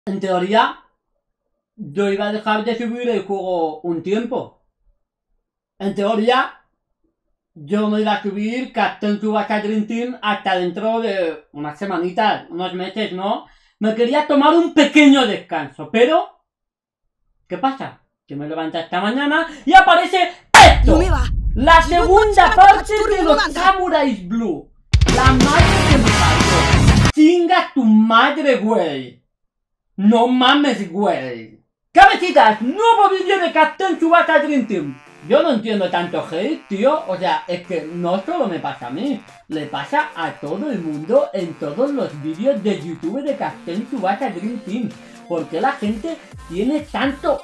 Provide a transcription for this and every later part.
En teoría, yo iba a dejar de subir el juego un tiempo. En teoría, yo no iba a subir Captain Tsubasa Dream Team hasta dentro de unas semanitas, unos meses, ¿no? Me quería tomar un pequeño descanso, pero... ¿qué pasa? Que me levanto esta mañana y aparece esto. La segunda parte de los Samurai Blue. La madre que me parió. Chinga tu madre, güey. No mames, güey. Cabecitas, nuevo vídeo de Captain Tsubasa Dream Team. Yo no entiendo tanto hate, tío. O sea, es que no solo me pasa a mí. Le pasa a todo el mundo en todos los vídeos de YouTube de Captain Tsubasa Dream Team. ¿Por qué la gente tiene tanto...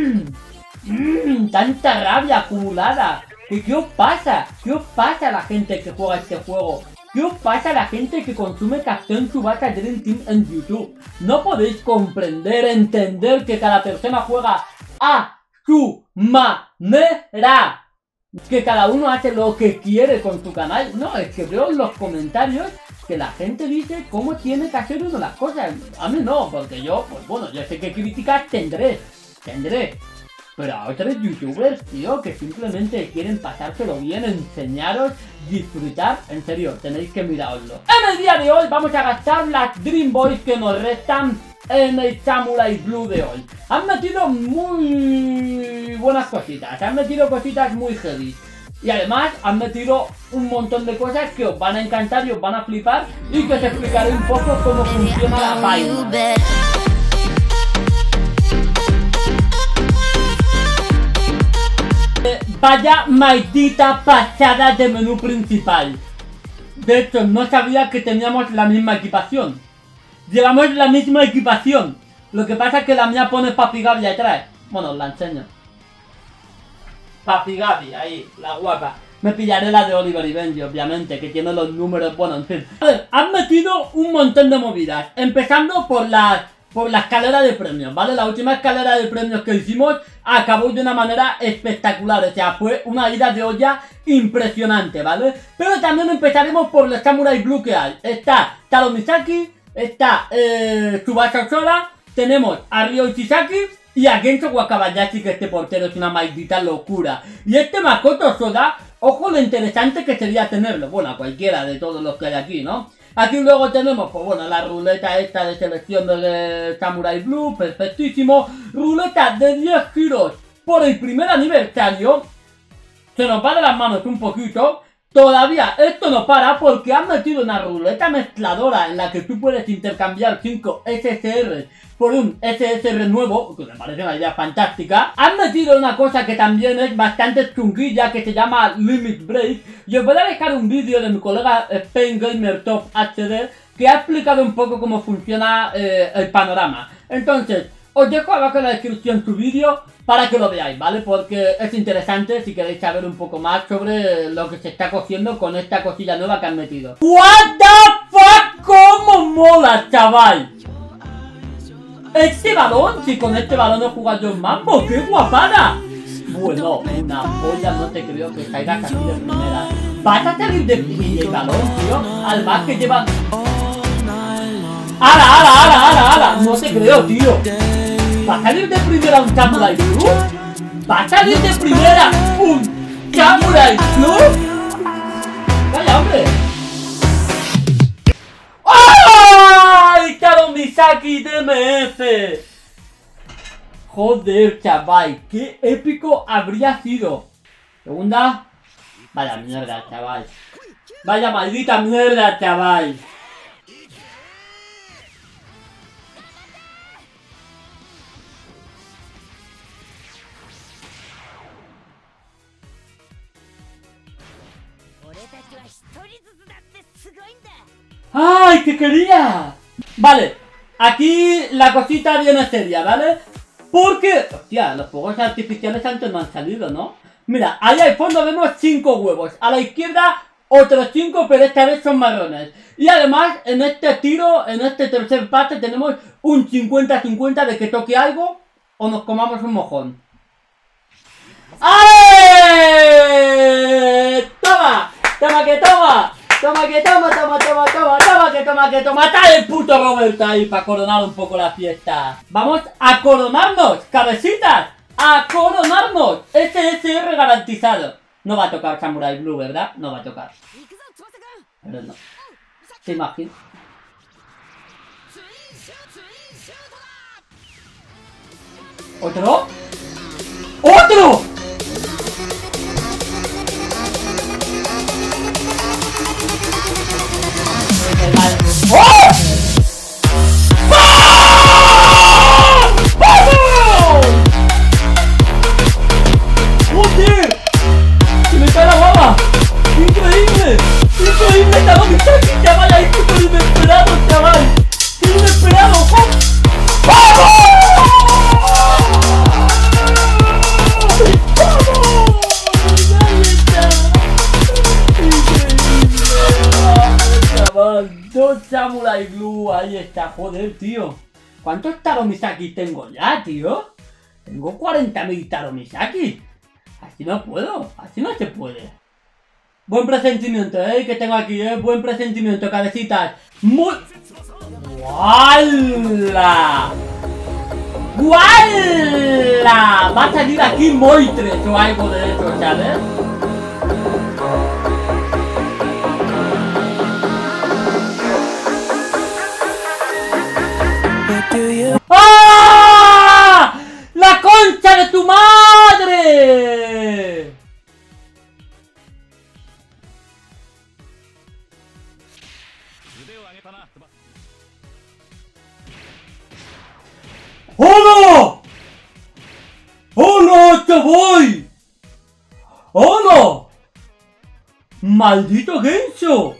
tanta rabia acumulada? ¿Qué os pasa? ¿Qué os pasa a la gente que juega este juego? ¿Qué os pasa a la gente que consume Captain Tsubasa Dream Team en YouTube? ¿No podéis comprender, entender que cada persona juega a su manera? Que cada uno hace lo que quiere con su canal. No, es que veo en los comentarios que la gente dice cómo tiene que hacer uno las cosas. A mí no, porque yo, pues bueno, yo sé que críticas tendré. Pero a otros youtubers, tío, que simplemente quieren pasárselo bien, enseñaros, disfrutar, en serio, tenéis que miraroslo. En el día de hoy vamos a gastar las Dream Boys que nos restan en el Samurai Blue de hoy. Han metido muy buenas cositas, han metido cositas muy heavy. Y además han metido un montón de cosas que os van a encantar y os van a flipar. Y que os explicaré un poco cómo funciona la vaina. Vaya maldita pasada de menú principal. De hecho, no sabía que teníamos la misma equipación. Llevamos la misma equipación. Lo que pasa es que la mía pone Papi Gabi atrás. Bueno, os la enseño. Papi Gabi, ahí, la guapa. Me pillaré la de Oliver y Benji, obviamente, que tiene los números, bueno, en fin. A ver, han metido un montón de movidas. Empezando por la escalera de premios, ¿vale? La última escalera de premios que hicimos acabó de una manera espectacular. O sea, fue una ida de olla impresionante, ¿vale? Pero también empezaremos por los Samurai Blue que hay. Está Taro Misaki, está Tsubasa Sora, tenemos a Ryo Ishizaki y a Gensho Wakabayashi, que este portero es una maldita locura. Y este Makoto Soda, ojo lo interesante que sería tenerlo. Bueno, a cualquiera de todos los que hay aquí, ¿no? Aquí luego tenemos, pues bueno, la ruleta esta de selección de Samurai Blue, perfectísimo. Ruleta de 10 giros por el primer aniversario. Se nos va de las manos un poquito. Todavía esto no para porque han metido una ruleta mezcladora en la que tú puedes intercambiar 5 SSR por un SSR nuevo, que me parece una idea fantástica. Han metido una cosa que también es bastante chunguilla, que se llama Limit Break. Y os voy a dejar un vídeo de mi colega Spain Gamer Top HD que ha explicado un poco cómo funciona el panorama. Entonces, os dejo abajo en la descripción su vídeo para que lo veáis, ¿vale? Porque es interesante si queréis saber un poco más sobre lo que se está cociendo con esta cosilla nueva que han metido. What the fuck, cómo mola, chaval. Este balón, si con este balón he jugado yo en Mambo, ¡qué guapada! Bueno, una polla, no te creo que salgas así de primera. ¿Vas a salir de el balón, tío? Al más que llevan... ¡Hala! No te creo, tío. ¿Va a salir de primera un Samurai Blue? ¿Va a salir de primera un Samurai Blue? ¡Vaya, hombre! ¡Ay! Taro Misaki DMF. Joder, chaval, qué épico habría sido. Segunda. Vaya mierda, chaval. Vaya maldita mierda, chaval. ¡Ay, qué quería! Vale, aquí la cosita viene seria, ¿vale? Porque, hostia, los fuegos artificiales antes no han salido, ¿no? Mira, ahí al fondo vemos 5 huevos. A la izquierda, otros 5, pero esta vez son marrones. Y además, en este tiro, en este tercer parte, tenemos un 50-50 de que toque algo o nos comamos un mojón. ¡Ay! ¡Toma! ¡Toma que toma! Toma que toma, que toma. Está el puto Roberto ahí para coronar un poco la fiesta. Vamos a coronarnos, cabecitas. A coronarnos. SSR garantizado. No va a tocar Samurai Blue, ¿verdad? No va a tocar. Pero no. ¿Te imaginas? ¿Otro? ¡Otro! ¡Oh! ¡Joder! ¡Se me cae la baba! ¡Increíble! ¡Increíble! ¡Chaval! ¡Chaval! ¡Ahí súper inesperado, chaval! ¡Qué inesperado! ¡Vamos! Dos Samurai Blue, ahí está, joder, tío. ¿Cuántos Taromisaki tengo ya, tío? Tengo 40.000 Taromisaki. Así no puedo, así no se puede. Buen presentimiento, que tengo aquí, buen presentimiento, cabecitas. Muy... ¡Guala! ¡Guala! Va a salir aquí Moitres o algo de eso, ¿sabes? ¡Ah! ¡La concha de tu madre! ¡Hola! ¡Hola, chaval! ¡Hola! ¡Maldito Gensho!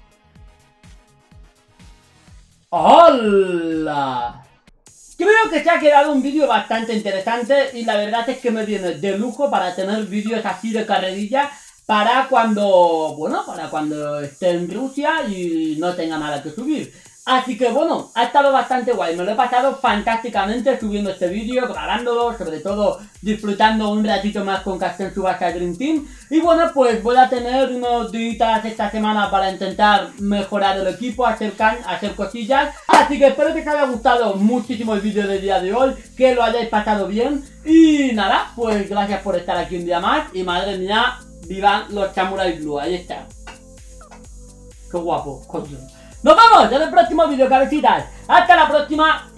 ¡Hola! Creo que se ha quedado un vídeo bastante interesante y la verdad es que me viene de lujo para tener vídeos así de carrerilla para cuando, bueno, para cuando esté en Rusia y no tenga nada que subir. Así que bueno, ha estado bastante guay, me lo he pasado fantásticamente subiendo este vídeo, grabándolo, sobre todo disfrutando un ratito más con Captain Tsubasa Dream Team. Y bueno, pues voy a tener unos días esta semana para intentar mejorar el equipo, hacer cosillas. Así que espero que os haya gustado muchísimo el vídeo del día de hoy, que lo hayáis pasado bien. Y nada, pues gracias por estar aquí un día más. Y madre mía, vivan los Samurai Blue, ahí está. Qué guapo, coño. Nos vemos en el próximo vídeo, cabecitas. Hasta la próxima.